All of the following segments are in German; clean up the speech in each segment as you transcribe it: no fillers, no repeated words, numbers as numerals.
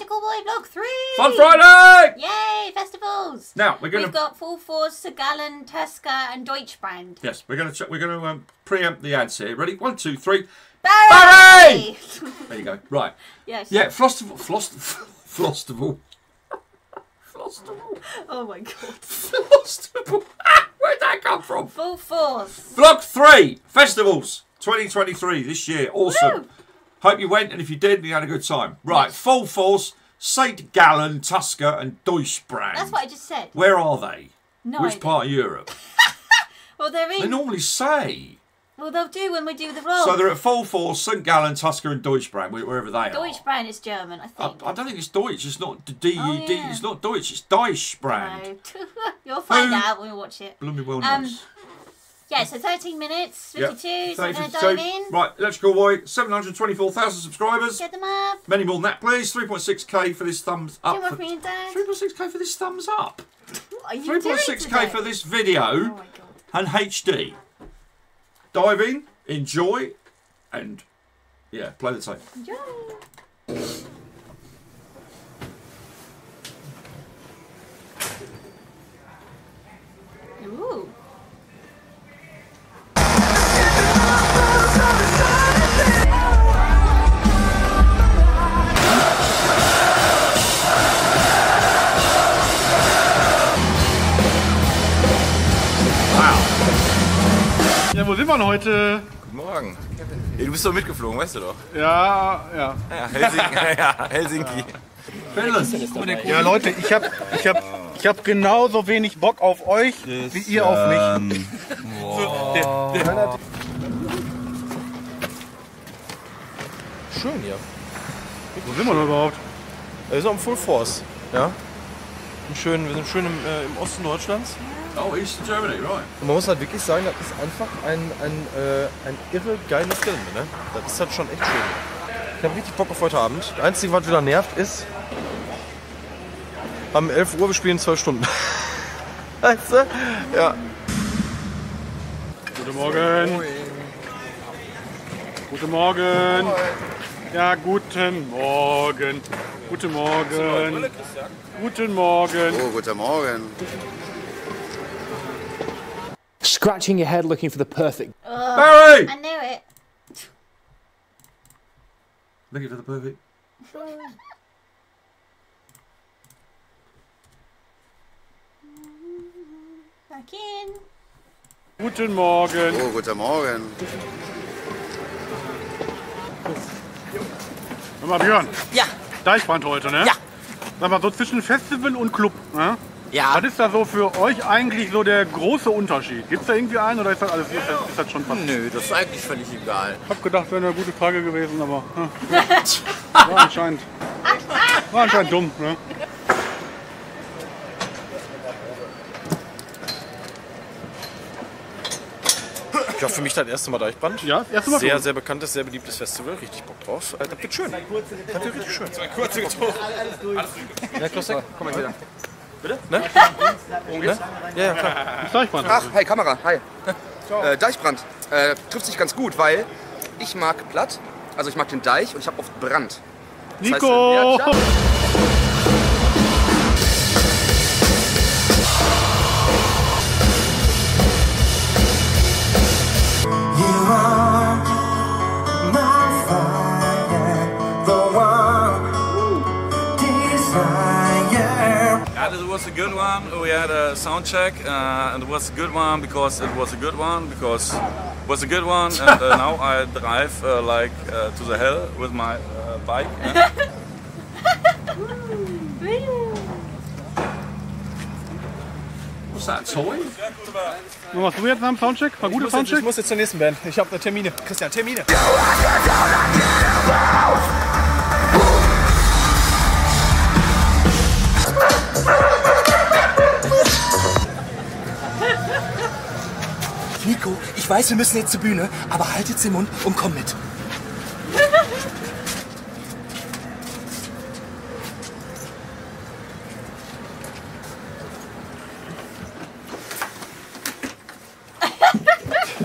Callboy Vlog 3! Fun Friday! Yay, festivals! Now We've got Full Force, St. Gallen, Tusker, and Deutschbrand. Yes, we're going to preempt the ads here. Ready? 1, 2, 3. Barry! There you go. Right. Yes. Yeah, Flostival. Oh my god. Flostival. Where'd that come from? Full Force. Vlog 3 festivals 2023 this year. Awesome. Woo! Hope you went, and if you did, you had a good time. Right, yes. Full Force, St. Gallen, Tusker, and Deutschbrand. That's what I just said. Where are they? No. Which part of Europe? Well, they're in. They normally say. Well, they'll do when we do the vlog. So they're at Full Force, St. Gallen, Tusker, and Deutschbrand, wherever they are. Deutschbrand is German, I think. I don't think it's Deutsch. It's not D-E-D. Oh, yeah. It's not Deutsch. It's Deutschbrand. No. You'll find out when we watch it. Blooming well knows. Yeah, so 13 minutes, 52, yep. so we're going to dive in. Right, Electrical Boy, 724,000 subscribers. Get them up. Many more than that, please. 3.6k for this thumbs up. 3.6k for this thumbs up. What are you doing 3.6k for this video. Oh my god. And HD. Dive in, enjoy, and yeah, play the tape. Enjoy. Ooh. Ja, wo sind wir denn heute? Guten Morgen. Hey, du bist doch mitgeflogen, weißt du doch. Ja. Ja, Helsinki. Ja, Leute, ich hab genauso wenig Bock auf euch, wie ihr auf mich. Schön hier. Wo sind wir denn überhaupt? Wir sind am Full Force. Ja. Wir sind schön im Osten Deutschlands. Oh, Eastern Germany, right. Und man muss halt wirklich sagen, das ist einfach ein irre geiles Gelände, ne? Das ist halt schon echt schön. Ich habe richtig Bock auf heute Abend. Das Einzige, was wieder nervt, ist, am 11 Uhr, wir spielen 12 Stunden. Weißt du? Ja. Guten Morgen. Guten Morgen. Ja, guten Morgen. Guten Morgen. Guten Morgen. Oh, guten Morgen. Scratching your head looking for the perfect. Barry! I knew it. Looking for the perfect. Back in. Guten Morgen. Oh, guten Morgen. Hör mal, Björn. Ja. Deichbrand heute, ne? Ja. Sag mal, so zwischen Festival und Club, ne? Ja. Was ist da so für euch eigentlich so der große Unterschied? Gibt es da irgendwie einen oder ist das alles ist das schon fast? Nö, das ist eigentlich völlig egal. Ich hab gedacht, wäre eine gute Frage gewesen, aber war anscheinend dumm, ne? Ja, für mich das erste Mal Deichbrand. Ja, das erste Mal. Sehr, sehr bekanntes, sehr beliebtes Festival. Richtig Bock drauf. Das wird schön. Das wird richtig schön. Kurze gezogen. Ja, Klossek, komm mal wieder. Bitte? Ne? Ne? Ja, klar. Deichbrand. Ach, hi Kamera, hi. Deichbrand trifft sich ganz gut, weil ich mag Blatt, also ich mag den Deich und ich habe oft Brand. Das Nico! heißt, It was a good one. We had a sound check, and it was a good one because it was a good one because it was a good one. And now I drive to the hell with my bike. What's that, a toy? Was machst du jetzt nach dem Soundcheck? War guter Soundcheck? Ich muss jetzt zur nächsten Band. Ich habe Termine. Christian, Termine. Nico, ich weiß, wir müssen jetzt zur Bühne, aber halt jetzt den Mund und komm mit.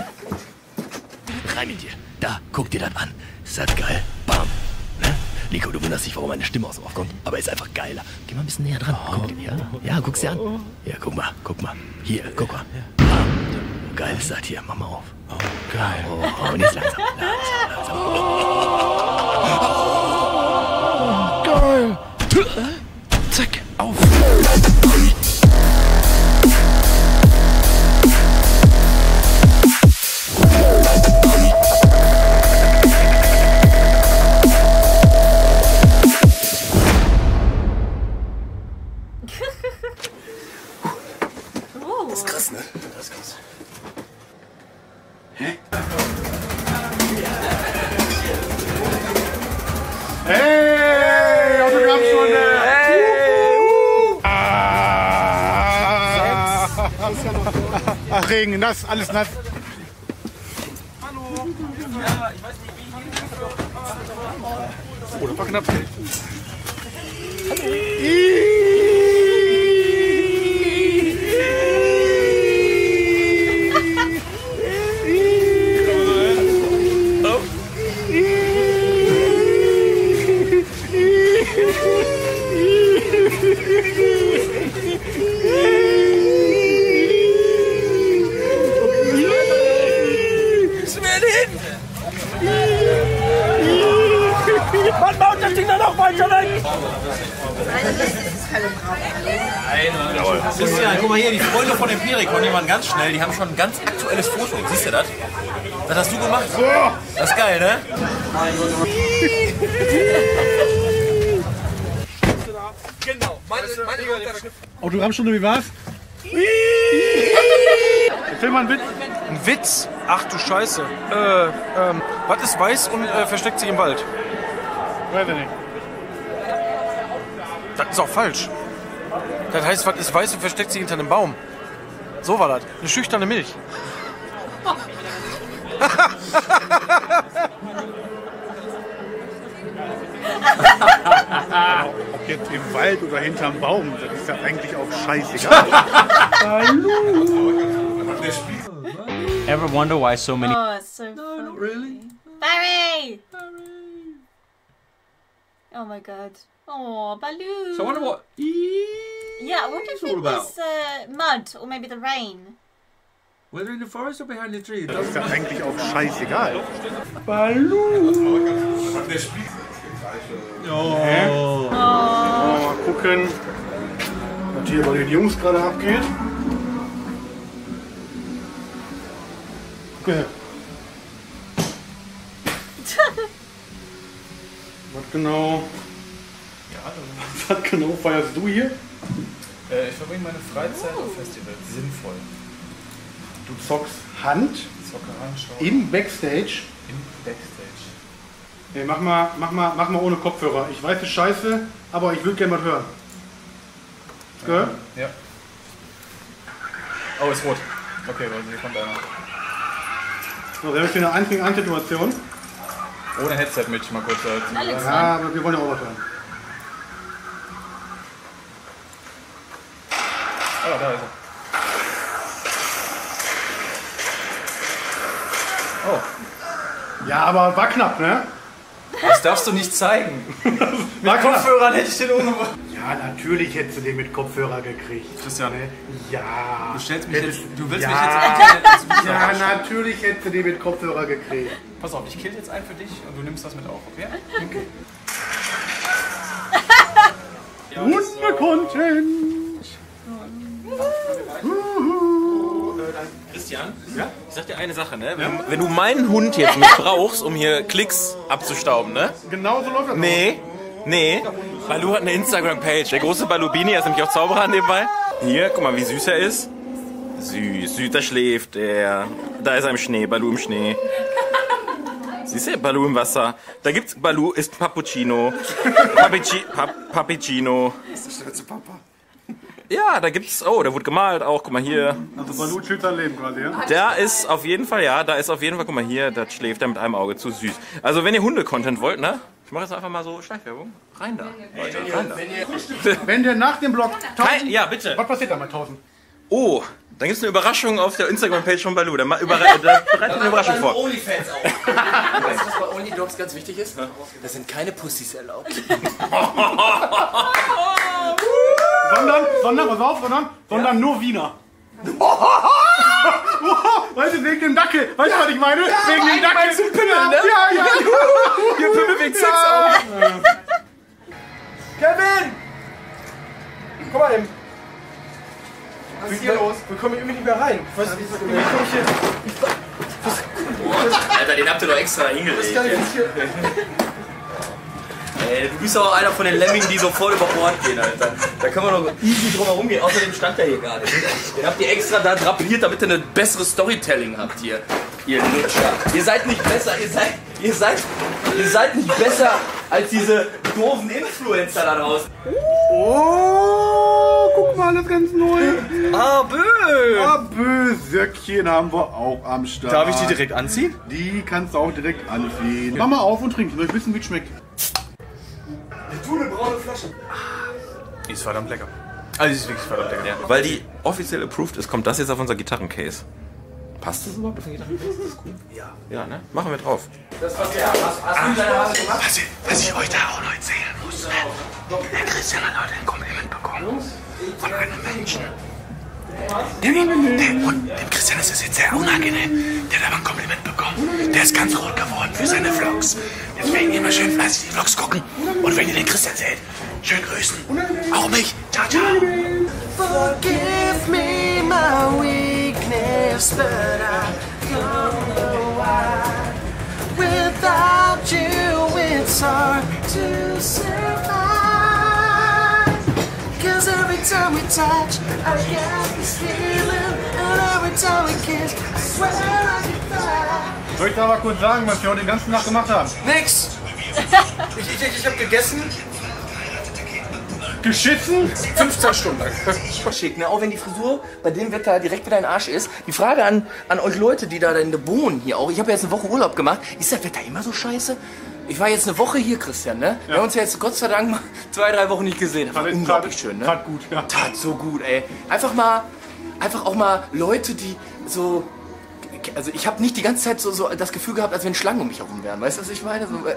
Rein mit dir. Da, guck dir das an. Ist das geil. Bam. Ne? Nico, du wunderst dich, warum meine Stimme aus dem Off kommt. Aber ist einfach geiler. Geh mal ein bisschen näher dran. Guck, ja, guck's dir an. Ja, guck mal. Hier, guck mal. Geil ist das hier. Mach mal auf. Oh, geil. Oh, und jetzt langsam. Geil. Zack, auf. Das ist krass, ne? Das ist krass. Hä? Hey, Autogrammstunde! Hey! Ach, Regen, nass, alles nass. Hallo. Ja, ich weiß nicht, wie ich hier. Oh, das war knapp. Man baut das Ding dann noch weiter weg! Christian, guck mal hier, die Freunde von Empiricon, die waren ganz schnell, die haben schon ein ganz aktuelles Foto. Siehst du das? Das hast du gemacht? Das ist geil, ne? Genau, meine Autogrammstunde, wie war's? Erzähl mal einen Witz. Ein Witz? Ach du Scheiße. Was ist weiß und versteckt sich im Wald? Weiß ich nicht. Das ist auch falsch. Das heißt, was ist weiß und versteckt sich hinter einem Baum? So war das. Eine schüchterne Milch. Ob jetzt im Wald oder hinterm Baum, das ist ja eigentlich auch scheißegal. Ever wonder why so many... Oh, it's so funny. Not really. Barry! Oh my god. Oh, Baloo. So I wonder what... Yeah, I wonder if all it was mud or maybe the rain. Whether in the forest or behind the tree. It Das ist doesn't ja matter. eigentlich auch scheißegal. Oh. Mal gucken, was hier bei den Jungs gerade abgeht. Okay. Was genau feierst du hier? Ich verbringe meine Freizeit auf Festivals. Sinnvoll. Du zockst Hand Zocke anschauen. im Backstage. Im Backstage. Nee, mach mal ohne Kopfhörer. Ich weiß, es ist scheiße, aber ich will gerne was hören. Gehört? Ja. Oh, ist rot. Okay, warte, hier kommt einer. So, wir haben jetzt eine einzige Situation. Ohne Headset mit, mal kurz. Alex, Ja, aber wir wollen ja auch was hören. Ah, da ist er. Oh. Ja, aber war knapp, ne? Das darfst du nicht zeigen. War knapp. Kopfhörern hätte ich den umgebracht. Ja, natürlich hättest du den mit Kopfhörer gekriegt. Christian, Ja. du stellst mich jetzt. Du willst Ja. mich jetzt. Ja, natürlich hättest du den mit Kopfhörer gekriegt. Pass auf, ich kill jetzt einen für dich und du nimmst das mit auf, okay? Okay. Unbekannten. Christian, ich sag dir eine Sache, ne? Wenn du meinen Hund jetzt missbrauchst, um hier Klicks abzustauben, ne? Genau so läuft das. Nee. Baloo hat eine Instagram-Page. Der große Balubini, er ist nämlich auch Zauberer nebenbei. Hier, guck mal, wie süß er ist. Süß, da schläft er. Da ist er im Schnee, Baloo im Schnee. Siehst du, Baloo im Wasser. Da gibt's Baloo ist Pappuccino. Pappuccino. Das ist der Papa. Ja, da gibt's, oh, da wurde gemalt auch, guck mal hier. Also Baloo chillt sein Leben quasi, ja? Da ist auf jeden Fall, guck mal hier, da schläft er mit einem Auge zu süß. Also wenn ihr Hunde-Content wollt, ne? Ich mache jetzt einfach mal so Schleichwerbung. Rein da. Leute, rein da. Wenn der nach dem Block 1000... Ja, bitte. Was passiert da mit 1000? Oh, dann gibt es eine Überraschung auf der Instagram-Page von Baloo. Da bereitet eine Überraschung vor. Onlyfans auch. Weißt du, was bei OnlyDogs ganz wichtig ist? Da sind keine Pussys erlaubt. sondern nur Wiener. Weißt du, wegen dem Dackel. Weißt du, was ich meine? Wegen dem Dackel. Meinst du Pimmel, ne? Ja. Hier Pimmel wegen Sex auch. Kevin! Komm mal hin. Was ist hier los? Wir kommen irgendwie nicht mehr rein. Was ist hier? Alter, den habt ihr doch extra hingelegt. Ey, du bist auch einer von den Lemmingen, die sofort über Bord gehen, Alter. Da können wir doch easy drum herum gehen. Außerdem stand der hier gerade. Den habt ihr extra da drapiert, damit ihr eine bessere Storytelling habt hier. Ihr Lutscher. Ihr seid nicht besser, ihr seid nicht besser als diese doofen Influencer da draußen. Oh, guck mal, das ist ganz neu. Abö! Abö-Söckchen haben wir auch am Start. Darf ich die direkt anziehen? Die kannst du auch direkt anziehen. Mach mal auf und trink. Ich will wissen, wie es schmeckt. Du eine braune Flasche. Die ist verdammt lecker. Also die ist wirklich verdammt lecker. Ja. Weil die offiziell approved ist, kommt das jetzt auf unser Gitarrencase. Passt das überhaupt auf den Gitarrencase? Das ist cool. Ja. Ja, ne? Machen wir drauf. Das was der. Hast du deine Haare gemacht? Was ich euch da auch noch erzählen muss, ne? Der Christian hat heute ein Kompliment bekommen von einem Menschen. Dem Christian ist das jetzt sehr unangenehm. Der hat aber ein Kompliment bekommen. Der ist ganz rot geworden für seine Vlogs. Deswegen immer schön fleißig die Vlogs gucken. Und wenn ihr den Christian seht, schön grüßen. Auch mich. Ciao, ciao. Forgive me my weakness, but I don't know why. Without you, it's hard to survive. Cause every time we touch, I get this feeling. And every time we kiss, I swear I can fly. Soll ich da mal kurz sagen, was wir heute den ganzen Tag gemacht haben? Nix! Ich hab gegessen. Geschissen? 15 Stunden lang. Schick, ne? Auch wenn die Frisur bei dem Wetter direkt wieder ein Arsch ist. Die Frage an euch Leute, die da wohnen hier auch. Ich habe ja jetzt eine Woche Urlaub gemacht. Ist das Wetter immer so scheiße? Ich war jetzt eine Woche hier, Christian, ne? Wir haben uns ja jetzt Gott sei Dank mal 2-3 Wochen nicht gesehen. Das war unglaublich schön, ne? Tat gut, ja. Tat so gut, ey. Einfach auch mal Leute, die so... Also ich habe nicht die ganze Zeit so das Gefühl gehabt, als wenn Schlangen um mich herum wären. Weißt du, was ich meine? So,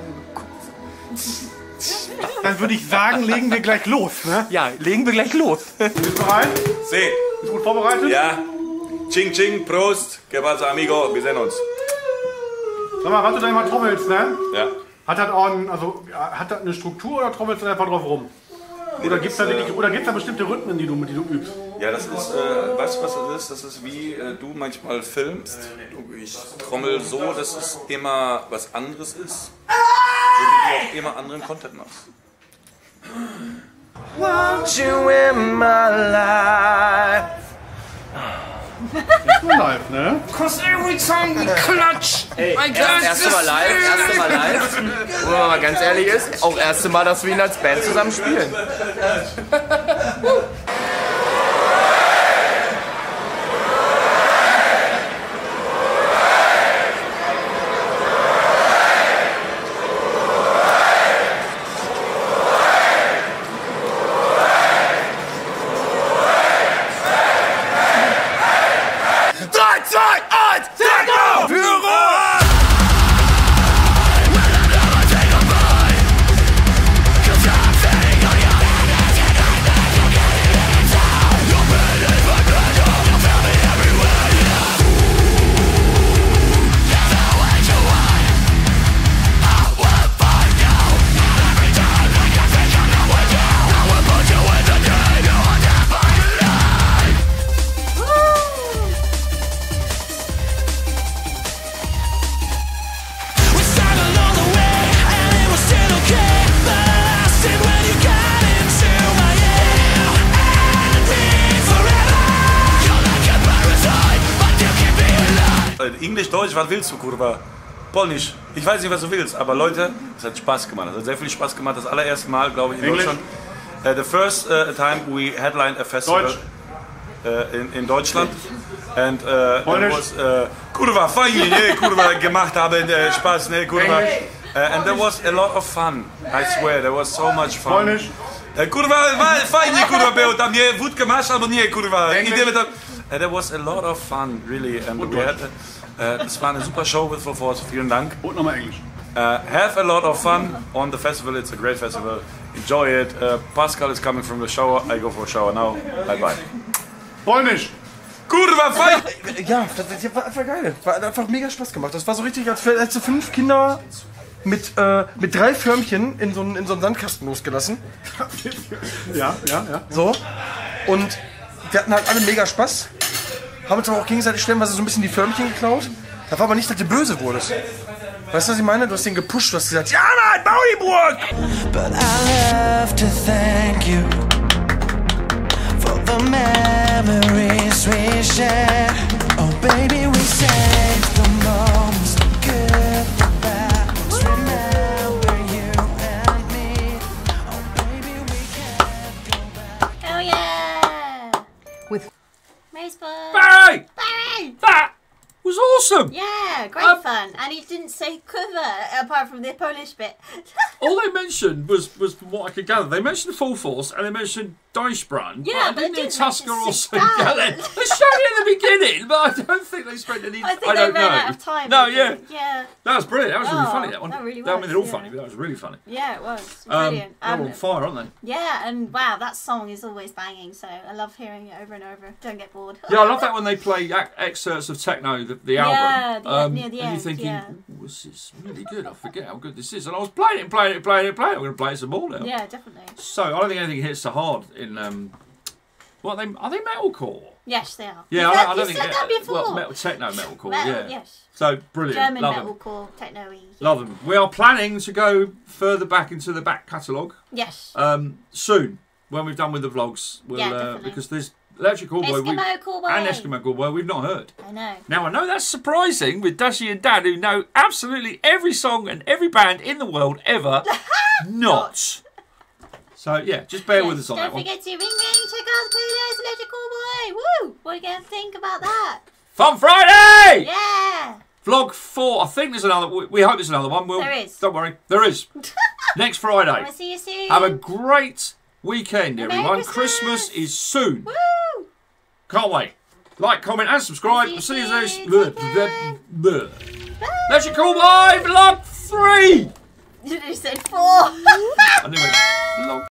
Dann würde ich sagen, legen wir gleich los, ne? ja, legen wir gleich los. Bist du bereit? See. Bist du gut vorbereitet? Ja. Ching Ching, Prost. Que pasa, amigo? Wir sehen uns. Sag mal, was du da immer trommelst, ne? Ja. Hat das eine Struktur oder trommelst du einfach drauf rum? Oder gibt es da bestimmte Rhythmen, die du übst? Ja, das ist, weißt du, was das ist? Das ist wie du manchmal filmst. Ich trommel so, dass es immer was anderes ist. So wie du auch immer anderen Content machst. Want you in my life. Ist nur live, ne? Cause every time we clutch, erste Mal live. Wo man mal ganz ehrlich ist, auch erste Mal, dass wir ihn als Band zusammen spielen. Englisch, Deutsch, was willst du, Kurva? Polnisch. Ich weiß nicht, was du willst, aber Leute, es hat Spaß gemacht. Es hat sehr viel Spaß gemacht. Das allererste Mal, glaube ich, in Deutschland. The first time we headlined a festival in Deutschland. And it was Kurva, fein, ne, Kurva gemacht haben, Spaß, ne, Kurva. And there was a lot of fun. I swear, there was so much fun. Polnisch. Kurwa, fajnie kurwa było, tam nie wódkę masz albo nie kurwa. Idziemy tam. There was a lot of fun, really, and we had. Es war eine super Show with Full Force. Vielen Dank. Und nochmal Englisch. Have a lot of fun on the festival. It's a great festival. Enjoy it. Pascal is coming from the shower. I go for a shower now. Bye bye. Polnisch. Kurwa, fein! Ja, das war einfach geil. Hat einfach mega Spaß gemacht. Das war so richtig, als hättest du 5 Kinder mit 3 Förmchen in so einen Sandkasten losgelassen. Ja. So. Und wir hatten halt alle mega Spaß. Haben uns aber auch gegenseitig stellenweise so ein bisschen die Förmchen geklaut. Das war aber nicht, dass du böse wurdest. Weißt du, was ich meine? Du hast den gepusht, du hast gesagt, ja Mann, bau die Burg! But I love to thank you for the memories we share. Oh baby, we saved the moments, the good, the bad. Let's remember you and me. Oh baby, we can't go back. Oh yeah! With Maceburg. Barry! Barry! That was awesome! Yeah, great fun. And he didn't say kurwa apart from the Polish bit. All they mentioned was from what I could gather. They mentioned Full Force and they mentioned Deutschbrand. Yeah, but but they didn't didn't Tusker mention or St. St. Gallen. They showed it at the beginning, but I don't think they spent any. I think I they don't ran know. out of time. No, I yeah. think. Yeah. That was brilliant. That was really Oh, funny. That one. that really I mean, was, they're all yeah. funny, but that was really funny. Yeah, it was. Brilliant. They're all on fire, aren't they? Yeah, and wow, that song is always banging, so I love hearing it over and over. Don't get bored. Yeah, I love that when they play excerpts of Techno, the album. Near the and end, you're thinking, yeah. "Ooh, this is really good. I forget how good this is." And I was playing it. I'm going to play it some more now. Yeah, definitely. So I don't think anything hits so hard in. Are they metalcore? Yes, they are. Yeah, I don't you think. said that before. Well, techno metalcore. Metal, yeah. yes. So brilliant. German Love them. metalcore, techno-y. Love them. We are planning to go further back into the back catalogue. Yes. Soon, when we've done with the vlogs, we'll definitely. because there's Electric Callboy Eskimo Callboy. and Eskimo Callboy we've not heard. I know. Now I know that's surprising with Dashi and Dan who know absolutely every song and every band in the world ever. Not. So yeah, just bear with us on that Don't one. forget to ring, check out the playlist, Electric Callboy. Woo! What are you going to think about that? Fun Friday! Yeah! Vlog 4. I think there's another. We hope there's another one. There is. Don't worry. There is. Next Friday. We'll see you soon. Have a great weekend, Merry everyone. Christmas. Is soon. Woo! Can't wait. Like, comment, and subscribe. See you See you soon. soon. Electric Callboy Vlog 3. You said 4. I knew it. Vlog